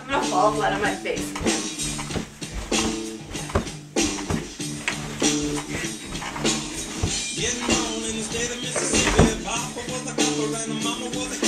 I'm gonna fall flat on my face again. Getting on in the state of Mississippi. Papa was a copper and mama was a